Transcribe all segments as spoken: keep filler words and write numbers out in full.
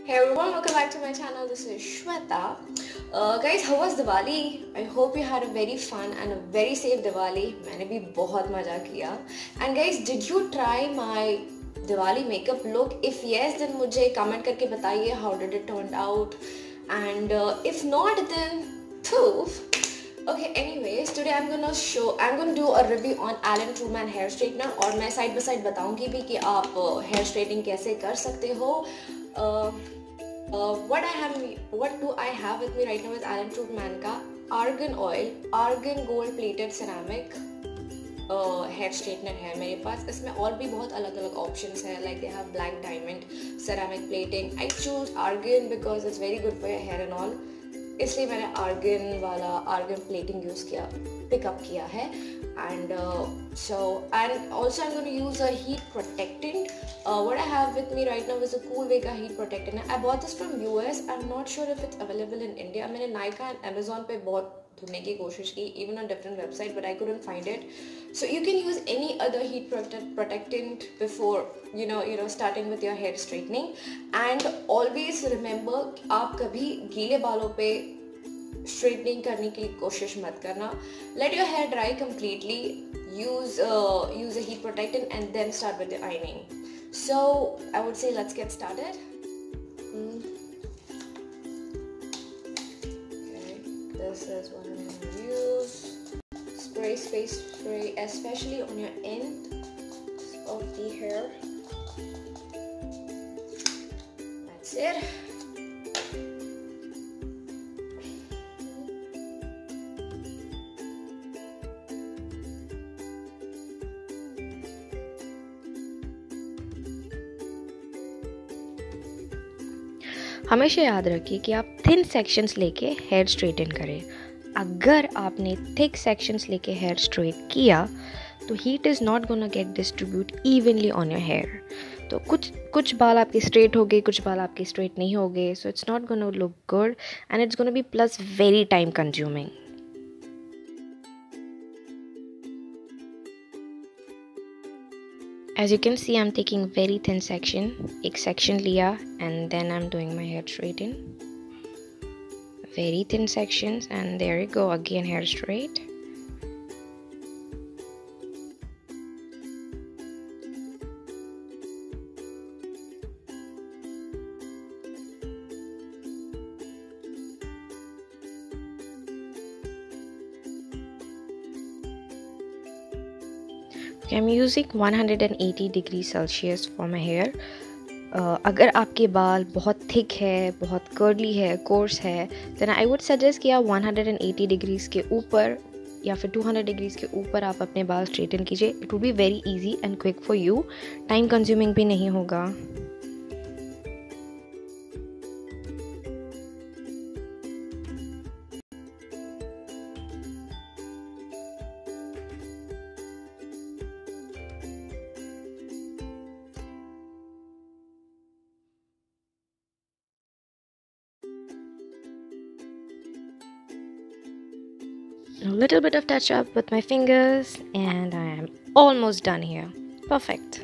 Hey everyone, welcome back to my channel. This is Shweta. Uh, guys, how was Diwali? I hope you had a very fun and a very safe Diwali. मैंने भी बहुत मजा किया. And guys, did you try my Diwali makeup look? If yes, then मुझे comment करके बताइए how did it turn out. And uh, if not, then poof. Okay, anyways, today I'm gonna show, I'm gonna do a review on Alan Truman hair straightener और मैं side by side बताऊंगी भी कि आप hair straightening कैसे कर सकते हो. Uh, uh, what I have, what do I have with me right now is Alan Truman का argan oil, argan gold plated ceramic uh, hair straightener है मेरे पास. इसमें और भी बहुत अलग अलग options है, like they have black diamond ceramic plating. I choose argan because it's very good for your hair and all. इसलिए मैंने argan वाला argan plating use किया, pick up किया है. And uh, so, and also I'm going to use a heat protectant. Uh, what I have with me right now is a Cool Vega heat protectant. I bought this from U S. I'm not sure if it's available in India. मैंने Nykaa and Amazon पे बहुत ढूंढने की कोशिश की, even on different website, but I couldn't find it. So you can use any other heat protect protectant before you know you know starting with your hair straightening. And always remember, आप कभी गीले बालों पे straightening करने की कोशिश मत करना. Let your hair dry completely. Use uh, use a heat protectant and then start with the ironing. So I would say let's get started. Mm. Okay, this is what I'm going to use. Spray, space spray, especially on your end of the hair. That's it. हमेशा याद रखिए कि आप thin sections लेके hair straighten करें. अगर आपने thick sections लेके हेयर स्ट्रेट किया तो heat is not gonna get distribute evenly on your hair. तो कुछ कुछ बाल आपके स्ट्रेट हो गए, कुछ बाल आपके स्ट्रेट नहीं हो गए. So it's not gonna look good and it's gonna be plus very time consuming. As you can see, I'm taking very thin section. एक section लिया and then I'm doing my hair straighten. Very thin sections and there you go, again hair straight. I'm using one hundred eighty degrees Celsius for my hair. uh, अगर आपके बाल बहुत thick है, बहुत curly है, course है, then I would suggest कि आप one hundred eighty degrees के ऊपर या फिर two hundred degrees के ऊपर आप अपने बाल स्ट्रेटन कीजिए. It will be very easy and quick for you. Time consuming भी नहीं होगा. A little bit of touch up with my fingers and I am almost done here. Perfect.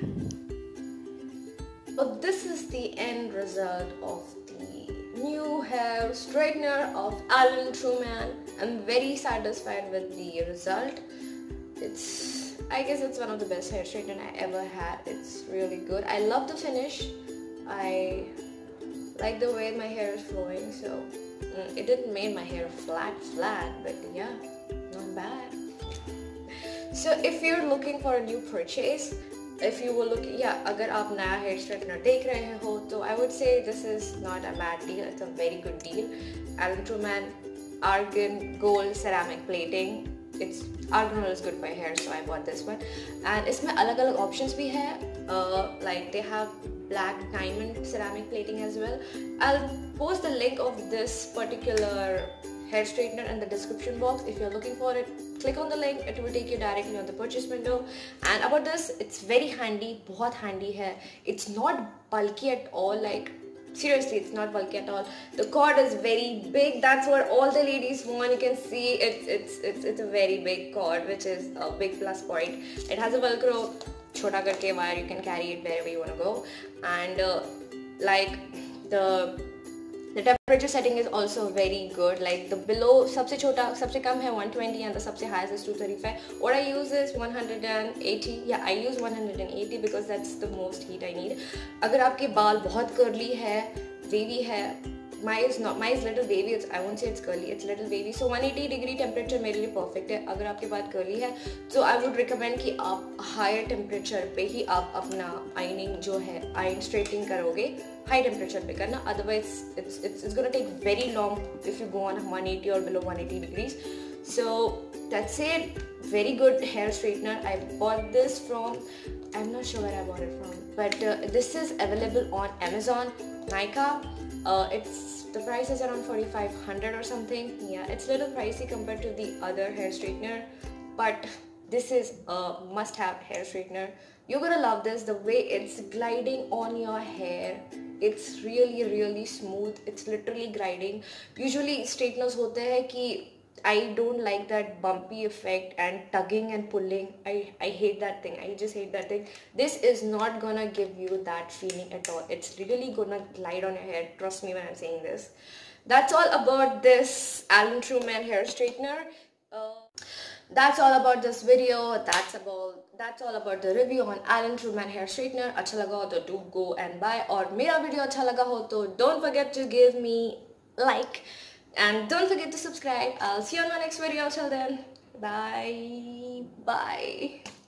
So this is the end result of the new hair straightener of Alan Truman. I'm very satisfied with the result. It's, I guess it's one of the best hair straightener I ever had. It's really good. I love the finish. I like the way my hair is flowing. So mm, it didn't make my hair flat flat, but yeah, not bad. So if you're looking for a new purchase, if you were looking, yeah, अगर आप नया hair straightener देख रहे हो, तो I would say this is not a bad deal. It's a very good deal. Alan Truman argan gold ceramic plating. It's argan oil is good for your hair, so I bought this one. And इसमें अलग अलग options भी है. Uh, like they have black diamond ceramic plating as well. I'll post the link of this particular hair straightener in the description box. If you're looking for it, click on the link. It will take you directly on the purchase window. And about this, it's very handy, बहुत handy है. It's not bulky at all. Like seriously, it's not bulky at all. The cord is very big. That's what all the ladies want. You can see it's it's it's it's a very big cord, which is a big plus point. It has a Velcro छोटा करके wire, you can carry it wherever you want to go. And uh, like the the temperature setting is also very good. Like the below सबसे छोटा सबसे कम है one twenty and the सबसे highest is two thirty-five. What I use is one eighty. Yeah, I use one eighty because that's the most heat I need. अगर आपके बाल बहुत curly है, wavy है, my is not my is little wavy, it's I won't say it's curly, it's little wavy, so one eighty degree temperature मेरे लिए perfect है. अगर आपके बाल curly है तो I would recommend कि आप higher temperature पे ही आप अपना ironing जो है iron straightening करोगे, high temperature पे करना, otherwise it's it's it's gonna take very long if you go on one eighty or below one eighty degrees. So that's it. Very good hair straightener. I bought this from, I'm not sure where I bought it from, but uh, this is available on Amazon, Nika. Uh, it's the price is around forty-five hundred or something. Yeah, it's a little pricey compared to the other hair straightener, but this is a must-have hair straightener. You're gonna love this. The way it's gliding on your hair, it's really really smooth. It's literally gliding. Usually straighteners होते हैं कि I don't like that bumpy effect and tugging and pulling. I, I hate that thing. I just hate that thing. This is not gonna give you that feeling at all. It's really gonna glide on your hair. Trust me when I'm saying this. That's all about this Alan Truman hair straightener. Uh, that's all about this video. That's about that's all about the review on Alan Truman hair straightener. अच्छा लगा हो तो do go and buy. और मेरा video अच्छा लगा हो तो don't forget to give me like. And don't forget to subscribe. I'll see you on my next video. Till then, bye. Bye.